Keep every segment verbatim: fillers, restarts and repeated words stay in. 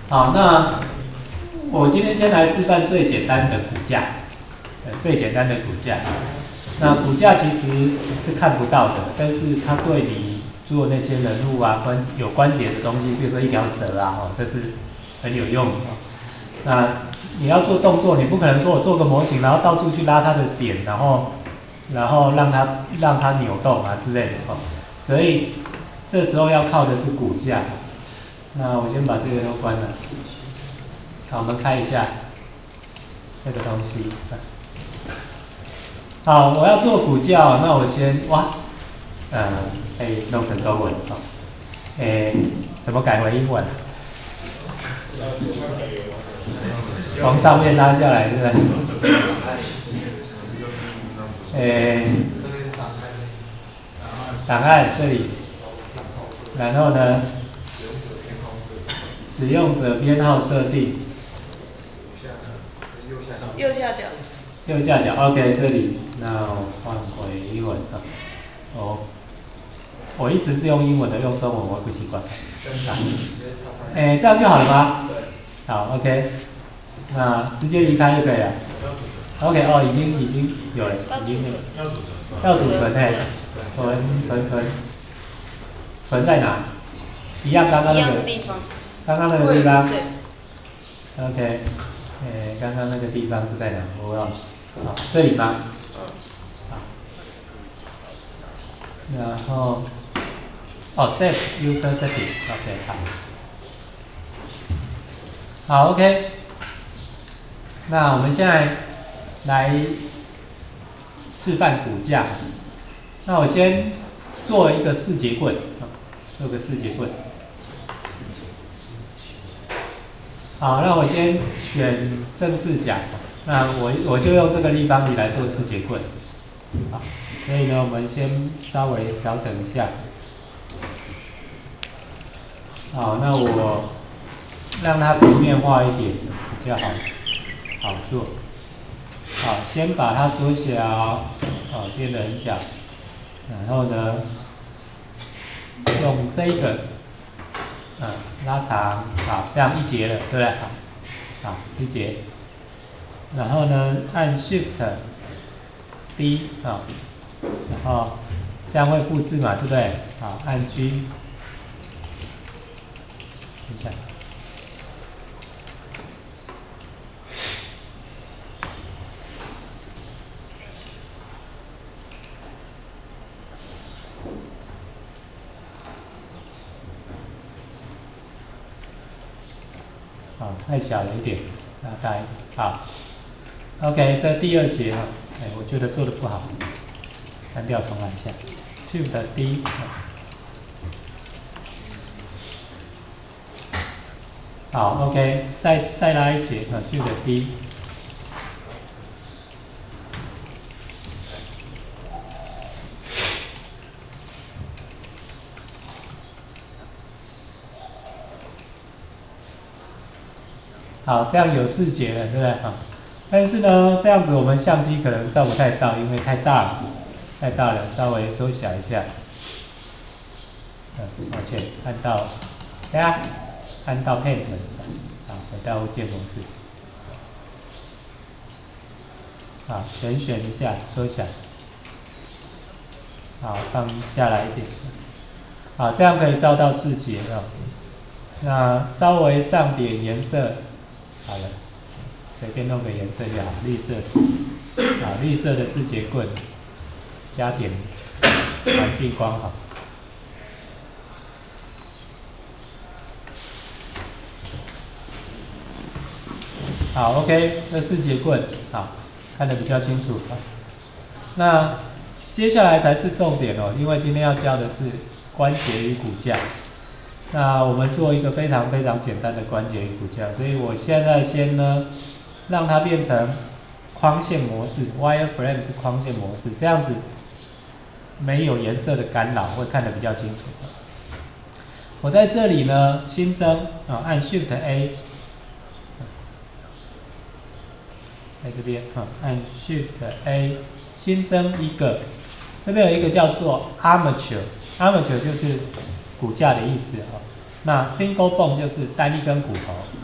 好，那我今天先来示范最简单的骨架，呃，最简单的骨架。那骨架其实是看不到的，但是它对你做那些人物啊、关有关节的东西，比如说一条蛇啊，哦，这是很有用的。那你要做动作，你不可能说我做个模型，然后到处去拉它的点，然后然后让它让它扭动啊之类的哦。所以这时候要靠的是骨架。那我先把这个都关了。好，我们看一下这个东西。好，我要做骨架，那我先哇，呃，可以弄成中文啊。诶，怎么改回英文？从上面拉下来，对不对？诶，档案这里，然后呢？使用者编号设定， 右下角， 右下角 ，OK， 这里，那我换回英文啊。哦，我一直是用英文的，用中文我不习惯。哎，这样就好了吗？好 ，OK， 那直接离开就可以了。OK， 哦，已经已经有了，已经有。要储存哎，存存存，存在哪？一样刚刚那个。刚刚那个地方 ，OK， 呃，刚刚那个地方是在哪？我忘了。好，这里吗？好。然后，哦 ，Set User Setting，OK， 好。好 ，OK。那我们现在来示范骨架。那我先做一个四节棍，做个四节棍。好，那我先选正视角，那我我就用这个立方体来做四节棍。好，所以呢，我们先稍微调整一下。好，那我让它平面化一点比较好，好做。好，先把它缩小，好，变得很小，然后呢，用这个。嗯，拉长，好，这样一节了，对不对？好，好，一节。然后呢，按 Shift D 啊，然后这样会复制嘛，对不对？好，按 G， 等一下。好，太小了一点，拉大一点。好 ，OK， 这第二节哈，哎，我觉得做的不好，删掉重来一下 ，Shift D。好 ，OK， 再再拉一节啊 ，Shift D。好，这样有四节了，对不对？好，但是呢，这样子我们相机可能照不太到，因为太大了，太大了，稍微缩小一下。嗯，抱歉，按到，等下，按到 Paint， 好，回到建模式。好，选选一下，缩小。好，放下来一点。好，这样可以照到四节了。那稍微上点颜色。好了，随便弄个颜色就好，绿色。好，绿色的是节棍，加点环境光好。好 ，OK， 这四节棍，好，看得比较清楚。那接下来才是重点哦，因为今天要教的是关节与骨架。那我们做一个非常非常简单的关节与骨架，所以我现在先呢，让它变成框线模式 ，wireframe 是框线模式，这样子没有颜色的干扰，会看得比较清楚。我在这里呢，新增啊，按 Shift A， 在这边啊，按 Shift A， 新增一个，这边有一个叫做 armature，armature 就是骨架的意思啊。那 single bone 就是单一根骨头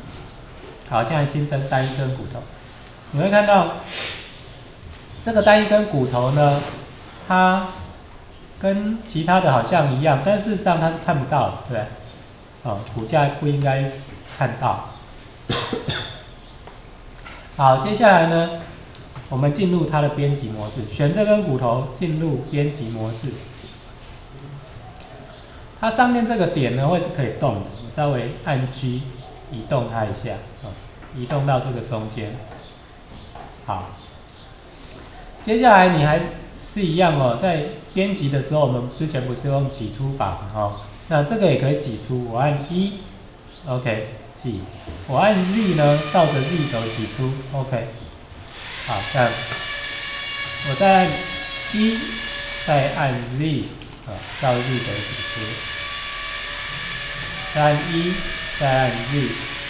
好，现在新增单一根骨头，你会看到这个单一根骨头呢，它跟其他的好像一样，但事实上它是看不到的，对不对？哦，骨架不应该看到。好，接下来呢，我们进入它的编辑模式，选这根骨头进入编辑模式。它上面这个点呢会是可以动的，你稍微按 G 移动它一下，哦，移动到这个中间。好，接下来你还是一样哦，在编辑的时候，我们之前不是用挤出法嘛，哦，那这个也可以挤出，我按一 ，OK， 挤，我按 Z 呢，照着 Z 轴挤出 ，OK， 好，这样，我再按一，再按 Z。啊，照 Z 轴挤出，再按一，再按 Z，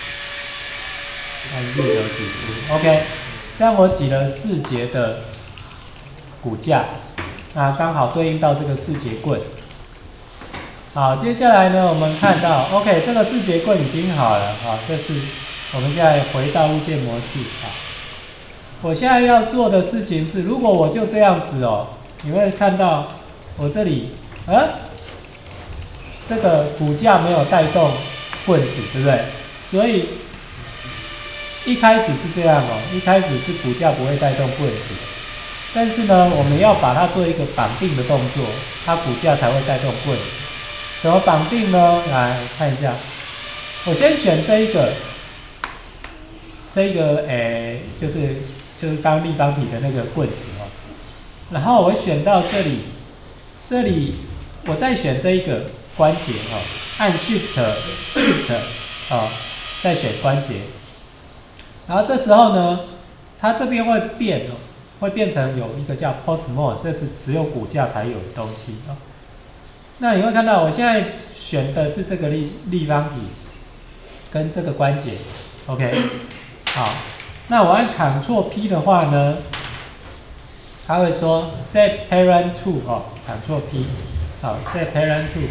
按 Z 轴挤出 ，OK， 这样我挤了四节的骨架，那刚好对应到这个四节棍。好，接下来呢，我们看到 ，OK， 这个四节棍已经好了，好，这是我们现在回到物件模式啊。我现在要做的事情是，如果我就这样子哦，你会看到我这里。啊，这个骨架没有带动棍子，对不对？所以一开始是这样哦，一开始是骨架不会带动棍子，但是呢，我们要把它做一个绑定的动作，它骨架才会带动棍子。怎么绑定呢？来看一下，我先选这一个，这一个诶，就是就是刚立方体的那个棍子哦，然后我选到这里，这里。我再选这一个关节哦，按 Shift Shift 哦，再选关节，然后这时候呢，它这边会变哦，会变成有一个叫 Post Mode， 这是只有骨架才有的东西哦。那你会看到我现在选的是这个立立方体跟这个关节 ，OK， 好，那我按 Ctrl P 的话呢，它会说 Set Parent to 哦 ，Ctrl P。好 ，set parent to。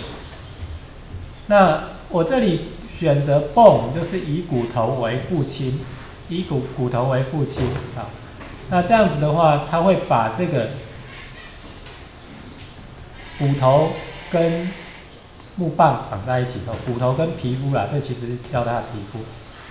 那我这里选择 bone， 就是以骨头为父亲，以骨骨头为父亲。好，那这样子的话，它会把这个骨头跟木棒绑在一起头，骨头跟皮肤啦，这其实是叫它的皮肤。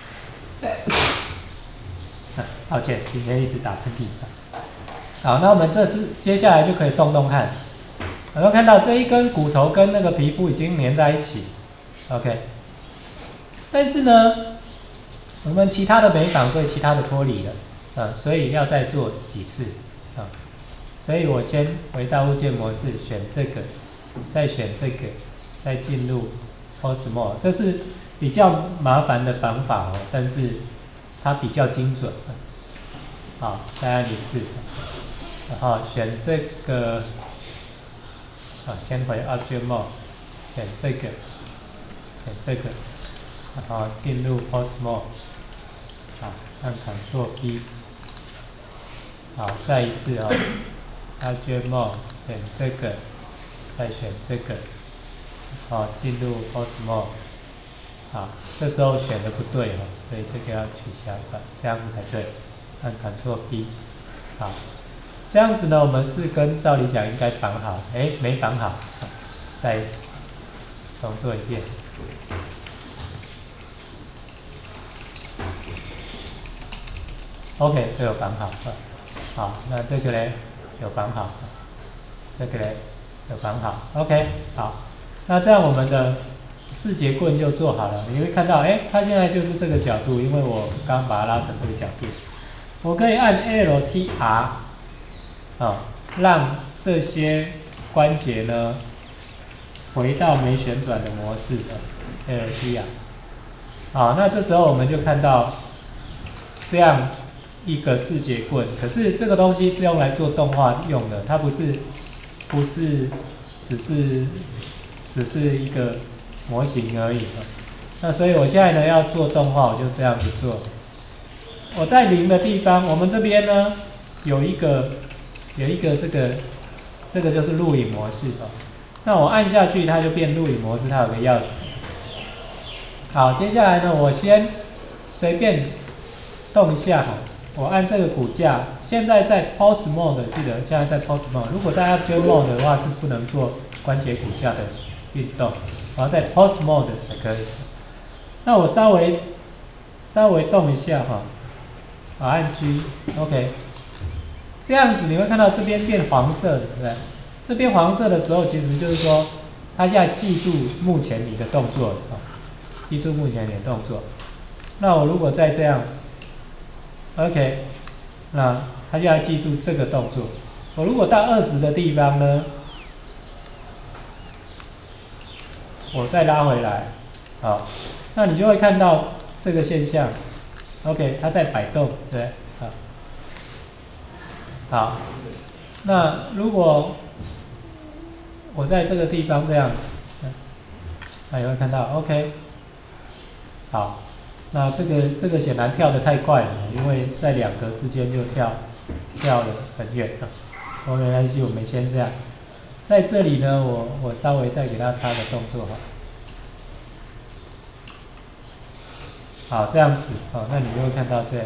抱歉，今天一直打喷嚏。好，那我们这是接下来就可以动动看。我们看到这一根骨头跟那个皮肤已经粘在一起 ，OK。但是呢，我们其他的没绑，所以其他的脱离了，啊，所以要再做几次，啊，所以我先回到物件模式，选这个，再选这个，再进入 Post Mode， 这是比较麻烦的绑法哦，但是它比较精准。好，再按一次，然后选这个。啊，先回 Object Mode， 选这个，选这个，然后进入 Post Mode， 好，按 Ctrl P， 好，再一次哦 ，Object Mode， 选这个，再选这个，好，进入 Post Mode， 好，这时候选的不对哦，所以这个要取消掉，这样子才对，按 Ctrl P， 好。这样子呢，我们四根照理讲应该绑好，哎，没绑好，再一次重做一遍。OK， 这有绑好，好，那这个呢有绑好，这个呢有绑好 ，OK， 好，那这样我们的四节棍就做好了。你会看到，哎，它现在就是这个角度，因为我刚把它拉成这个角度，我可以按 L T R。啊，让这些关节呢回到没旋转的模式的 L T 啊。好，那这时候我们就看到这样一个四节棍，可是这个东西是用来做动画用的，它不是不是只是只是一个模型而已。那所以我现在呢要做动画，我就这样子做。我在零的地方，我们这边呢有一个。有一个这个，这个就是录影模式哦。那我按下去，它就变录影模式，它有个钥匙。好，接下来呢，我先随便动一下哈，我按这个骨架，现在在 pause mode， 记得现在在 pause mode。如果在 object mode 的话是不能做关节骨架的运动，然后在 pause mode 才可以。那我稍微稍微动一下哈，啊按 G，OK， 这样子你会看到这边变黄色的，对不对？这边黄色的时候，其实就是说它现在记住目前你的动作啊，记住目前你的动作。那我如果再这样 ，OK， 那它就要记住这个动作。我如果到二十的地方呢，我再拉回来，好，那你就会看到这个现象 ，OK， 它在摆动，对，好，好，那如果我在这个地方这样，那你会看到 OK， 好。那这个这个显然跳得太快了，因为在两格之间就跳跳了很远了。哦，没关系，我们先这样。在这里呢，我我稍微再给它插个动作哈。好，这样子，好，那你就会看到这样。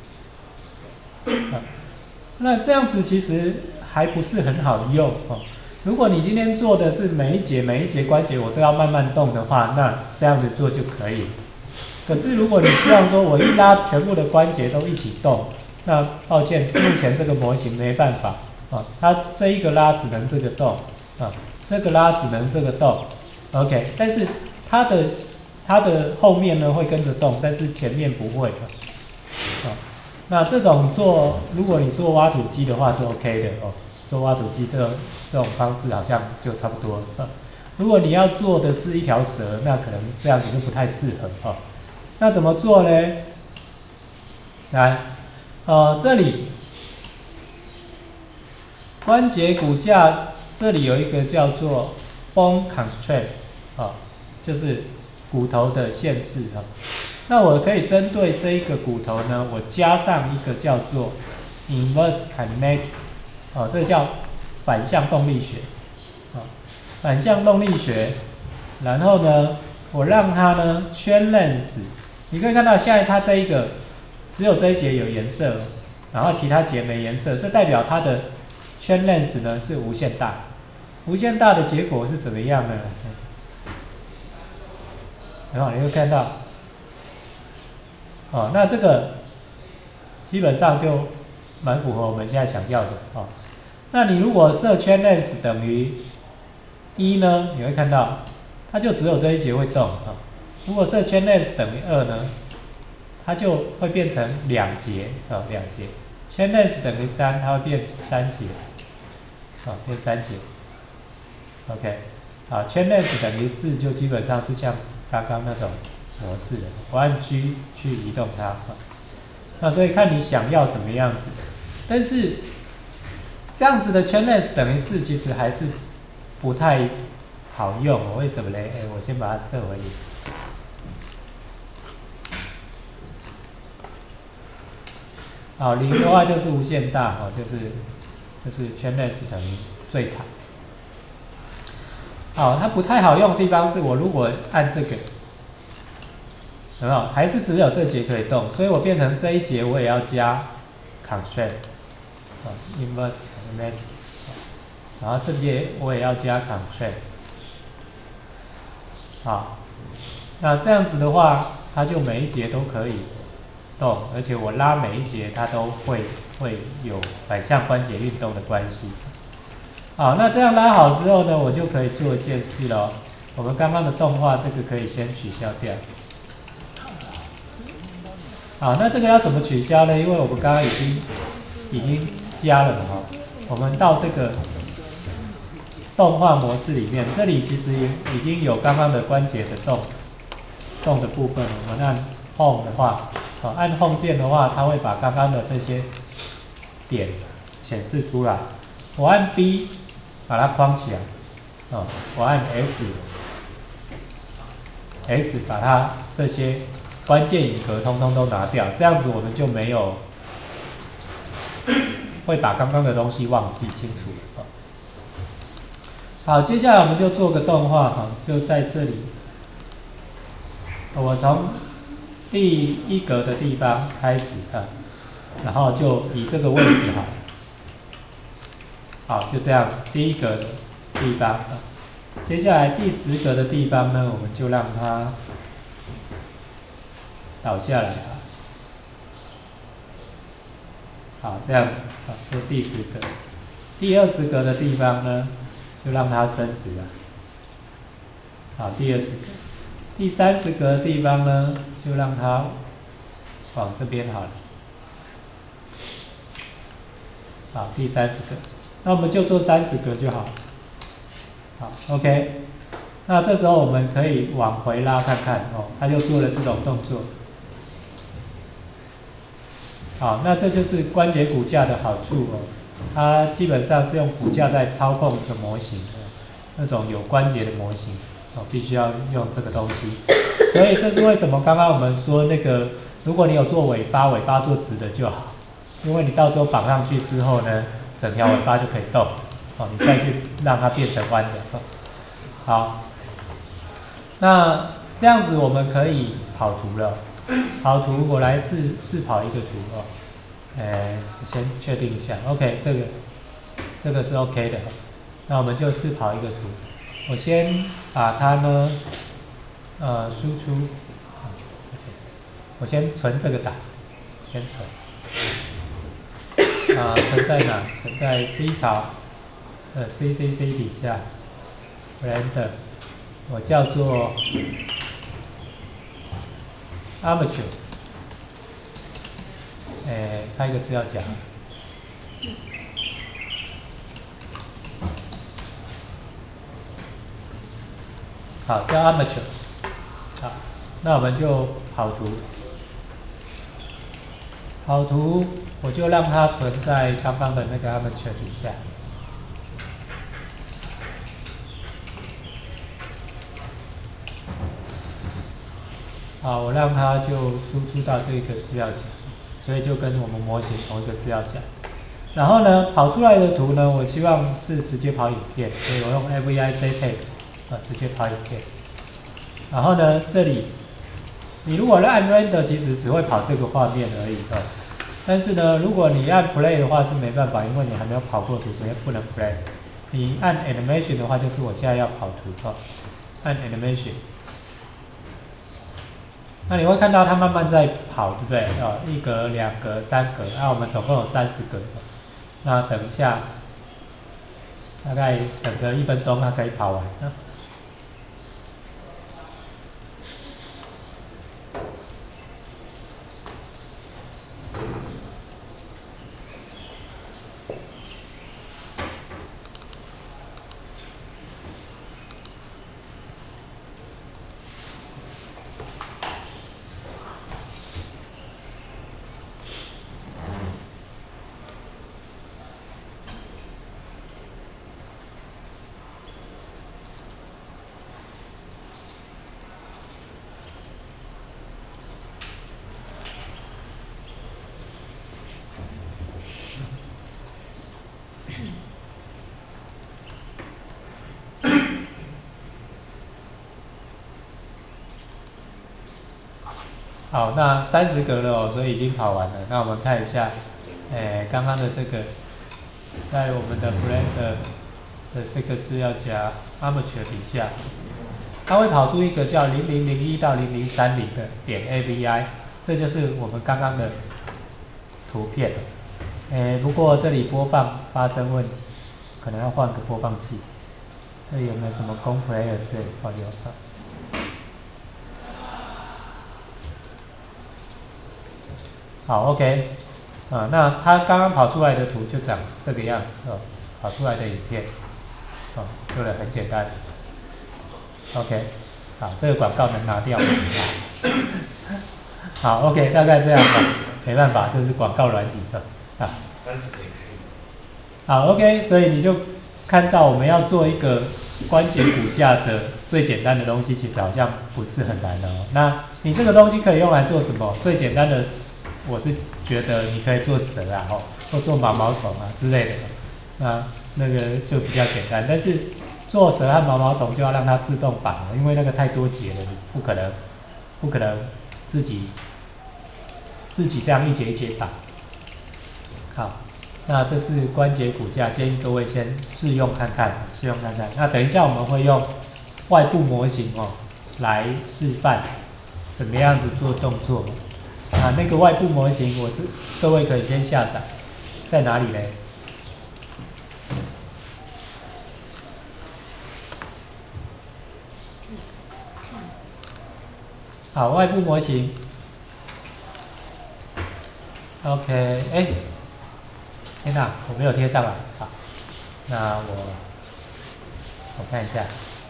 好，那这样子其实还不是很好用哦。如果你今天做的是每一节每一节关节我都要慢慢动的话，那这样子做就可以。可是如果你希望说我一拉全部的关节都一起动，那抱歉，目前这个模型没办法啊，它这一个拉只能这个动啊，这个拉只能这个动 ，OK， 但是它的它的后面呢会跟着动，但是前面不会啊。那这种做，如果你做挖土机的话是 OK 的哦，做挖土机这种这种方式好像就差不多了。如果你要做的是一条蛇，那可能这样子就不太适合哦。那怎么做呢？来，呃，这里关节骨架这里有一个叫做 bone constraint 啊，就是骨头的限制啊。那我可以针对这一个骨头呢，我加上一个叫做 inverse kinetic， 啊，这个叫反向动力学啊，反向动力学。然后呢，我让它呢圈 length。你可以看到，现在它这一个只有这一节有颜色，然后其他节没颜色，这代表它的圈 length 呢是无限大。无限大的结果是怎么样呢？然后你会看到，哦，那这个基本上就蛮符合我们现在想要的哦。那你如果设圈 length 等于一呢，你会看到它就只有这一节会动啊。如果设圈 length 等于二呢，它就会变成两节啊，两节。圈 length 等于三，它会变三节，啊，变三节。OK， 啊，圈 length 等于四，就基本上是像刚刚那种模式的，我按 G 去移动它。啊，那所以看你想要什么样子，但是这样子的圈 length 等于四，其实还是不太好用。为什么呢？哎，我先把它设回零。好，零的话就是无限大，哦，就是就是圈 length 等于最长。好，它不太好用的地方是我如果按这个，有没有？还是只有这节可以动，所以我变成这一节我也要加 constraint， 啊 ，inverse kinetic， 然后这节我也要加 constraint。好，那这样子的话，它就每一节都可以动，而且我拉每一节它都会会有反向关节运动的关系。好，那这样拉好之后呢，我就可以做一件事了。我们刚刚的动画这个可以先取消掉。好，那这个要怎么取消呢？因为我们刚刚已经已经加了嘛，哈。我们到这个动画模式里面，这里其实已经有刚刚的关节的动动的部分。我们按 Home 的话，好，按 Home 键的话，它会把刚刚的这些点显示出来。我按 B 把它框起来，哦，我按 S，S 把它这些关键影格通通都拿掉，这样子我们就没有会把刚刚的东西忘记清楚。哦，好，接下来我们就做个动画哈，就在这里，我从第一格的地方开始啊，然后就以这个位置好，好就这样，第一格的地方啊，接下来第十格的地方呢，我们就让它倒下来啊，好这样子啊，这第十格，第二十格的地方呢，就让它伸直了，好第二十格。第三十格的地方呢，就让它往这边好了。好，第三十格，那我们就做三十格就好。好 ，OK。那这时候我们可以往回拉看看哦，它就做了这种动作。好，那这就是关节骨架的好处哦。它基本上是用骨架在操控一个模型的，那种有关节的模型哦，必须要用这个东西。所以这是为什么刚刚我们说那个，如果你有做尾巴，尾巴做直的就好，因为你到时候绑上去之后呢，整条尾巴就可以动哦，你再去让它变成弯角。好，那这样子我们可以跑图了。跑图我来试试跑一个图哦，哎，我先确定一下 ，OK， 这个这个是 OK 的，那我们就试跑一个图。我先把它呢。呃，输出，我先存这个档，先存，啊、呃，存在哪？存在 C 槽，呃 ，C C C 底下 ，render， 我叫做 armature， 哎，开一个资料夹，好，叫 armature。好，那我们就跑图，跑图我就让它存在刚刚的那个 armature 底下。好，我让它就输出到这个资料夹，所以就跟我们模型同一个资料夹。然后呢，跑出来的图呢，我希望是直接跑影片，所以我用 A V I JPEG 啊，直接跑影片。然后呢，这里你如果按 render， 其实只会跑这个画面而已哦。但是呢，如果你按 play 的话是没办法，因为你还没有跑过图，所以不能 play。你按 animation 的话，就是我现在要跑图哦，按 animation。那你会看到它慢慢在跑，对不对？哦，一格、两格、三格，那、啊、我们总共有三十格。那等一下，大概等个一分钟，它可以跑完。好，那三十格了哦，所以已经跑完了。那我们看一下，诶，刚刚的这个，在我们的 Blender 的这个资料夹 Armature 底下，它会跑出一个叫零零零一到零零三零的点 A V I， 这就是我们刚刚的图片。诶，不过这里播放发生问题，可能要换个播放器。这里有没有什么公 player 之类的？哦，有的。好 ，OK， 啊、呃，那它刚刚跑出来的图就长这个样子哦，跑出来的影片，哦，做的很简单 ，OK， 好，这个广告能拿掉吗？好 ，OK， 大概这样吧，没办法，这是广告软体的啊。三十天可以。好 ，OK， 所以你就看到我们要做一个关节骨架的最简单的东西，其实好像不是很难的哦。那你这个东西可以用来做什么？最简单的。我是觉得你可以做蛇啊，吼，或做毛毛虫啊之类的，那那个就比较简单。但是做蛇和毛毛虫就要让它自动绑了，因为那个太多节了，你不可能不可能自己自己这样一节一节打。好，那这是关节骨架，建议各位先试用看看，试用看看。那等一下我们会用外部模型哦来示范怎么样子做动作。啊，那个外部模型我这各位可以先下载，在哪里呢？好，外部模型 ，OK， 哎，天哪，我没有贴上来，好，那我我看一下，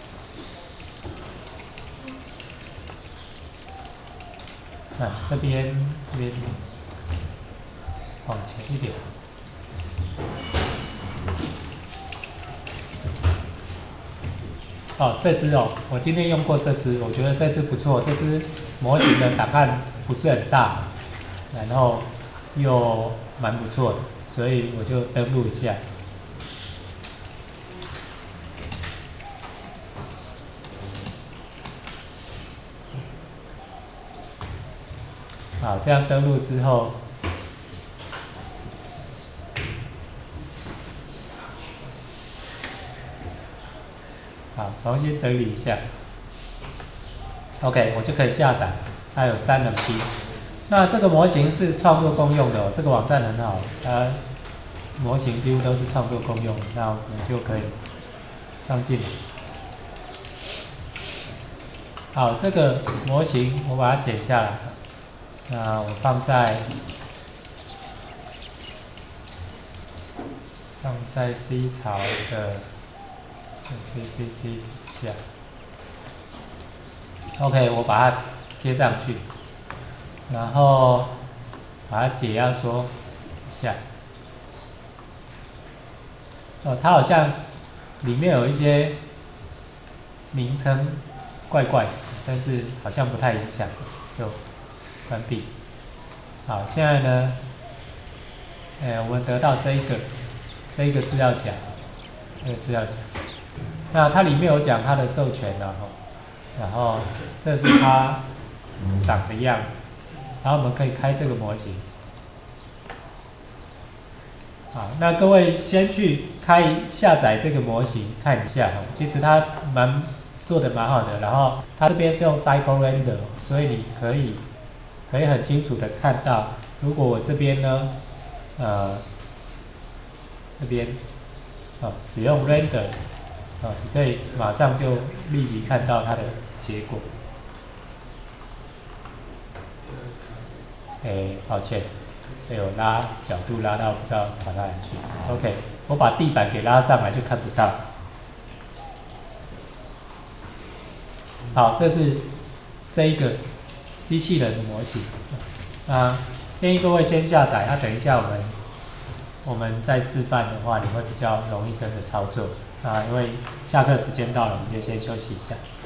啊，这边这边往前一点。哦，这只哦，我今天用过这只，我觉得这只不错。这只模型的档案不是很大，然后又蛮不错的，所以我就登录一下。好，这样登录之后，好，重新整理一下。OK， 我就可以下载，它有三 M P。那这个模型是创作公用的哦，这个网站很好，它模型几乎都是创作公用的，那我们就可以放进来。好，这个模型我把它剪下来，那我放在放在 C 槽的 C C C 下。OK， 我把它贴上去，然后把它解压缩一下。哦，它好像里面有一些名称怪怪的，但是好像不太影响，就关闭。好，现在呢，哎，我们得到这一个这一个资料夹，这个资料夹，那它里面有讲它的授权的哈。然后这是它长的样子，然后我们可以开这个模型。好，那各位先去开下载这个模型看一下，其实它蛮做的蛮好的。然后它这边是用 Cycle Render， 所以你可以可以很清楚的看到，如果我这边呢，呃，这边啊使用 Render。啊，你可以马上就立即看到它的结果。哎，抱歉，被我拉角度拉到不知道跑哪里去。OK， 我把地板给拉上来就看不到。好，这是这一个机器人的模型。啊，建议各位先下载，那、啊、等一下我们我们再示范的话，你会比较容易跟着操作。啊，因为下课时间到了，我们就先休息一下。